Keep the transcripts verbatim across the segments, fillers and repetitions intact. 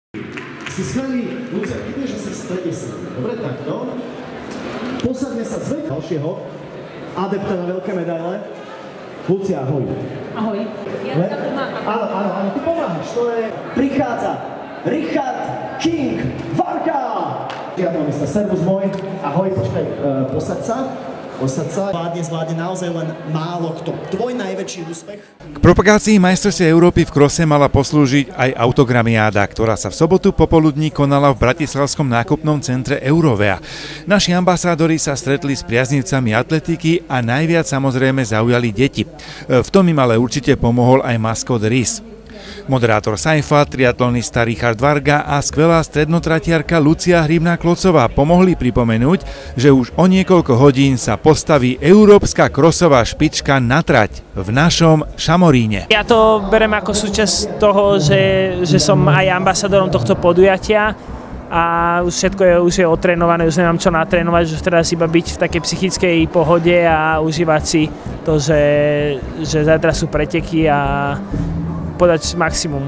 Si skvelý, Lucia, vidíš, že sa v strede sa. Dobre, takto. Posadne sa zveď ďalšieho adepta na veľké medaile. Lucia, ahoj. Ahoj. Ja Le? tam pomáham. Áno, áno, áno, ty pomáhaš. To je... Prichádza Richard King Varga. Žiadno miesta, servus môj. Ahoj, počkaj, uh, posaď sa. Posaď sa. Vládne, zvládne naozaj len málo kto. Tvoj najväčší úspech? K propagácii majstrovstiev Európy v krose mala poslúžiť aj autogramiáda, ktorá sa v sobotu popoludní konala v bratislavskom nákupnom centre Eurovea. Naši ambasádori sa stretli s priaznivcami atletiky a najviac samozrejme zaujali deti. V tom im ale určite pomohol aj maskot Rys. Moderátor Saifa, triatlonista Richard Varga a skvelá strednotratiarka Lucia Hrivná-Klocová pomohli pripomenúť, že už o niekoľko hodín sa postaví európska krosová špička na trať v našom Šamoríne. Ja to berem ako súčasť toho, že, že som aj ambasadorom tohto podujatia a už všetko je, už je otrénované, už nemám čo natrénovať, že teraz iba byť v takej psychickej pohode a užívať si to, že, že zajtra sú preteky a podať maximum.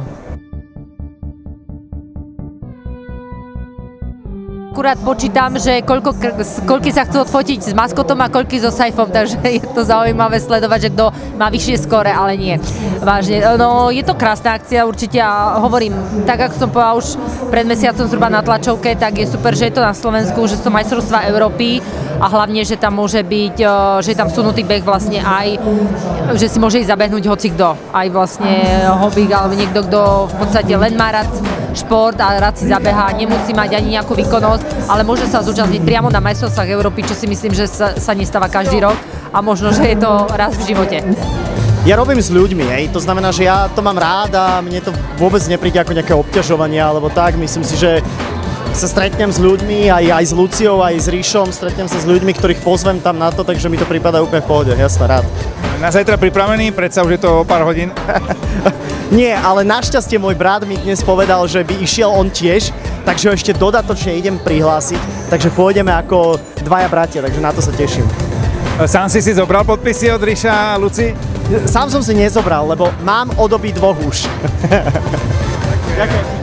Akurát počítam, že koľko, koľky sa chcú odfotiť s maskotom a koľky so Saifom, takže je to zaujímavé sledovať, že kto má vyššie skóre, ale nie. Vážne, no je to krásna akcia určite a hovorím, tak ako som povedala už pred mesiacom zhruba na tlačovke, tak je super, že je to na Slovensku, že sú majstrovstvá Európy a hlavne, že tam môže byť, že je tam vsunutý beh vlastne aj, že si môže ísť zabehnúť hocikto, aj vlastne hobík alebo niekto, kto v podstate len má rád šport a rád si zabehá, nemusí mať ani nejakú výkonnosť, ale môže sa zúčastniť priamo na majstrovstvách Európy, čo si myslím, že sa, sa nestáva každý rok a možno, že je to raz v živote. Ja robím s ľuďmi, hej. To znamená, že ja to mám rád a mne to vôbec nepríde ako nejaké obťažovanie alebo tak. Myslím si, že sa stretnem s ľuďmi, aj, aj s Luciou, aj s Ríšom, stretnem sa s ľuďmi, ktorých pozvem tam na to, takže mi to prípada úplne v pohode, jasne, rád. Na zajtra pripravený, predsa už je to o pár hodín. Nie, ale našťastie môj brat mi dnes povedal, že by išiel on tiež, takže ho ešte dodatočne idem prihlásiť, takže pôjdeme ako dvaja bratia, takže na to sa teším. Sám si si zobral podpisy od Ríša a Luci? Sám som si nezobral, lebo mám od obi dvoch už. Ďakujem.